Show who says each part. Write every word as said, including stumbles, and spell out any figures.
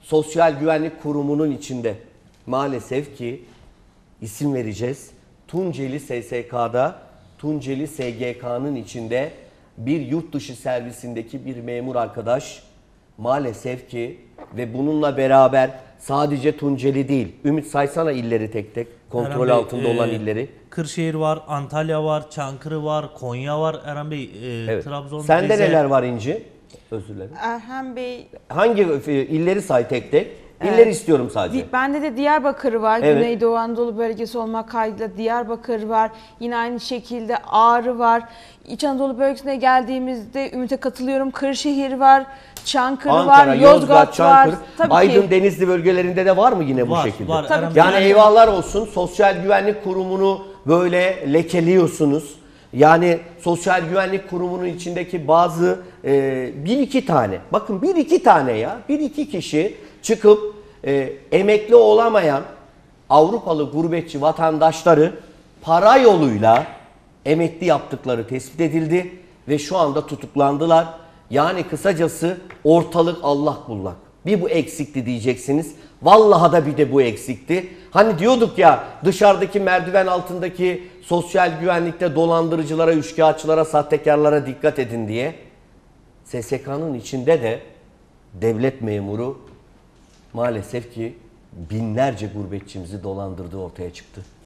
Speaker 1: Sosyal Güvenlik Kurumu'nun içinde maalesef ki isim vereceğiz. Tunceli S S K'da, Tunceli S G K'nın içinde bir yurt dışı servisindeki bir memur arkadaş maalesef ki ve bununla beraber sadece Tunceli değil. Ümit, saysana illeri tek tek. Kontrol
Speaker 2: Erhan Bey,
Speaker 1: altında olan
Speaker 2: e,
Speaker 1: illeri.
Speaker 2: Kırşehir var, Antalya var, Çankırı var, Konya var. Erhan Bey, e,
Speaker 1: Evet.
Speaker 2: Trabzon,
Speaker 1: Sende
Speaker 2: Rize.
Speaker 1: neler var İnci? Özür dilerim.
Speaker 3: Erhan Bey,
Speaker 1: Hangi illeri say tek tek? İlleri istiyorum sadece.
Speaker 3: di- bende de Diyarbakır var.
Speaker 1: Evet.
Speaker 3: Güneydoğu Anadolu bölgesi olmak kaydıyla Diyarbakır var. Yine aynı şekilde Ağrı var. İç Anadolu bölgesine geldiğimizde Ümit'e katılıyorum. Kırşehir var, Çankırı
Speaker 1: Ankara,
Speaker 3: var,
Speaker 1: Yozgat,
Speaker 3: Yozgat
Speaker 1: Çankırı,
Speaker 3: var. Tabii
Speaker 1: Aydın,
Speaker 3: ki.
Speaker 1: Denizli bölgelerinde de var mı yine bu
Speaker 2: Var,
Speaker 1: şekilde?
Speaker 2: var.
Speaker 3: Tabii
Speaker 2: Erhan
Speaker 3: ki.
Speaker 2: Bey,
Speaker 1: Yani eyvallah olsun. Sosyal Güvenlik Kurumu'nu böyle lekeliyorsunuz. Yani Sosyal Güvenlik Kurumu'nun içindeki bazı e, bir iki tane, bakın bir iki tane ya, bir iki kişi çıkıp e, emekli olamayan Avrupalı gurbetçi vatandaşları para yoluyla emekli yaptıkları tespit edildi ve şu anda tutuklandılar. Yani kısacası ortalık allak bullak. Bir bu eksikti diyeceksiniz. Vallahi da bir de bu eksikti. Hani diyorduk ya, dışarıdaki merdiven altındaki sosyal güvenlikte dolandırıcılara, üçkağıtçılara, sahtekarlara dikkat edin diye. S S K'nın içinde de devlet memuru maalesef ki binlerce gurbetçimizi dolandırdığı ortaya çıktı.